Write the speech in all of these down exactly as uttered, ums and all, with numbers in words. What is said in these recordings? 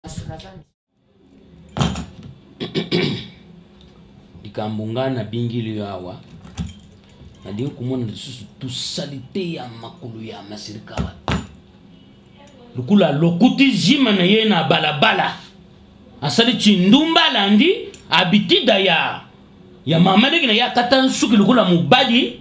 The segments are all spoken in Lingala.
Dikambungana bingili yawa na diyo kumona tusalite ya makulu ya masirikawa lukula lokuti jima na ye na balabala asali chindumba landi abitida ya ya mamadeki na ya katansuki lukula mubadi.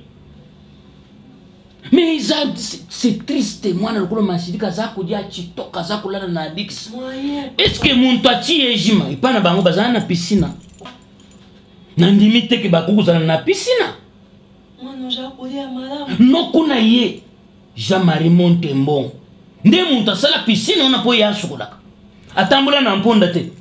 Mais c'est triste moi na lukula masirika zako dia chitoka zako lana na adix. Est-ce que muntu achi ejima ipana bango bazana na piscina na ndimite ke bakukuzana na piscina no kuna ye Jean-Marie Montembon nde muntu asala piscine ona po ya sukulaka atambula na mponda te.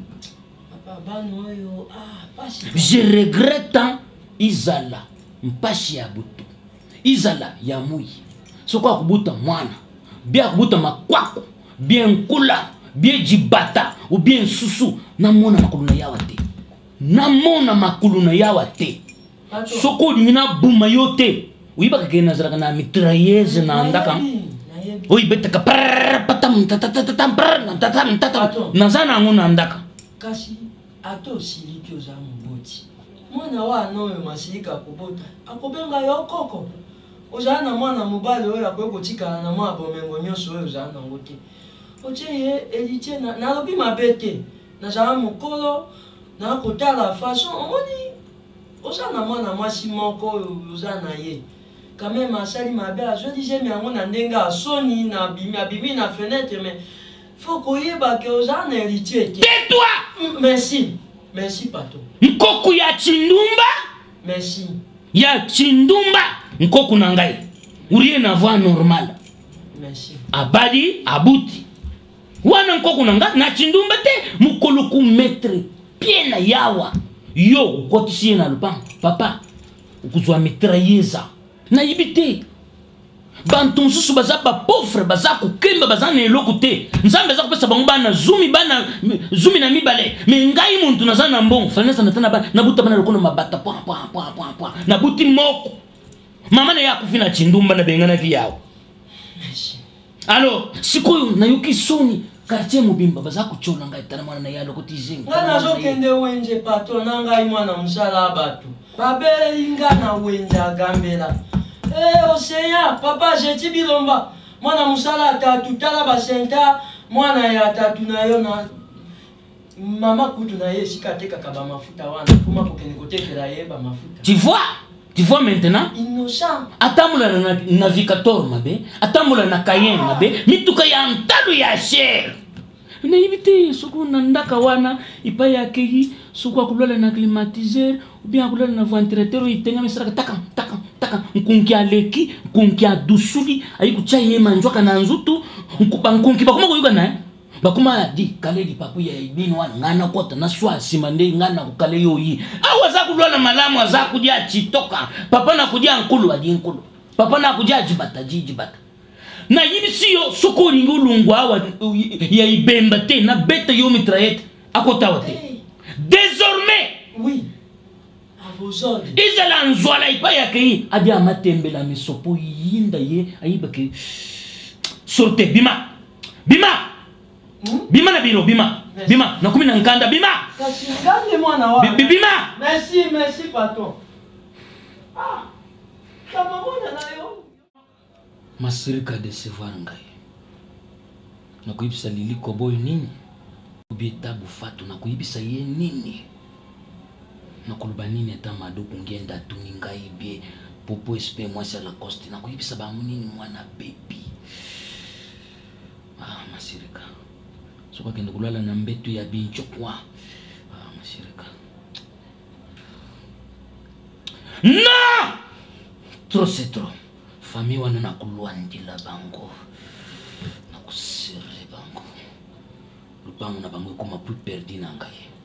Je regrette izala mpashi ya butu izala ya mui soko akubuta mwana bia kubuta makwako bien kula bien jibata ou bien susu na mona makuluna yawa te na mona makuluna yawa te soko dingina buma yote uiba kagena zara na mitrailleuse na ndaka oi beta ka patam tatatam tatatam tatatam na zana ngona ndaka kasi ato siliki oza mboti mwana wa noyo masilika kubota akobenga yo koko oza na mwana mobali oyo akoyeko tikala na mwa bomengo nyonso oyo oza na ngote oche ye elite na na lobi mabete na za mukolo na kotala façon omoni oza na mwana mwasi moko oza na ye quand même asali mabe azodi jemi yango na ndenga asoni na bimi abimi na fenêtre mais faut koyeba ke oza na héritier te. Tais-toi. Merci. Merci pato. Nkoku ya chindumba. Merci. Ya chindumba nkoku na ngai. Uriye na voix normale. Merci. Abadi abuti. Wana nkoku na ngai na chindumba te mukoluku metre pied na yawa. Yo ukotisiye na lupango. Papa ukuzwa mitrailleza. Na yibite. Bantu mususu baza ba pauvre baza kukemba baza na eloko te nzambe za kopesa bango bana zumi bana zumi na mibale me ngai muntu naza na mbongo fanesa natana bana nabuta bana lokono mabata pwa pwa pwa pwa pwa nabuti moko mama na yakufi na chindumba na bengana ki yawo. Alors sikoyo na yuki soni quartier mobimba baza kuchola ngai tana mwana na yalo kotizinga wana zo kende wenje pato na ngai mwana musala batu babelinga na wenje agambela. Eh, Océan, papa, j'ai dit bilomba. Mwana musala tatu tala basenta, mwana ya tatu na yo na mama kutu na ye sikateka kaba mafuta wana. Kuma kokene kotekela ye ba mafuta. Tu vois? Tu vois maintenant? Innocent. Atamula na navigateur mabe, atamula na Cayenne mabe, mituka ya ntalu ya cher. Na ibite soko na ndaka wana ipa ya keyi soko akulala na climatiseur ou bien akulala na ventilateur itenga mesara taka taka taka nkunkia leki nkunkia dusuli ayikucha ye manjwaka na nzutu nkuba nkunki bakuma kuyuga na bakuma di kale di papu ya ibino wana ngana kota na swa simande ngana kukale yoyi awa za kulala malamu za kudia chitoka papa na kudia nkulu adi nkulu papa na kudia jibata jibata na yibisi yo soko ringo lungwa wa ya ibemba te na beta yo mitraillette akota wate. Désormais oui à vos ordres izala nzwala ipa ya kei adi amatembela misopo yinda ye ayibake sorte bima bima hmm? Bima na biro bima merci. Bima na kumi na nkanda bima kasi ngande mwana wa bima merci merci paton ah kama mwana na yo masirika decevoir ngai na kuibisa liliko boy nini ubita bufatu na kuibisa ye nini na kuluba nini ata madoku ngenda tuni ngai bie popo espe mwasi la coste na kuibisa ba nini mwana baby. Ah masirika soka kende kulala na mbetu ya bincho kwa ah masirika non trop c'est trop famille wana na kulwandila bango na kusere bango lupango na bango koma plus perdu na ngai.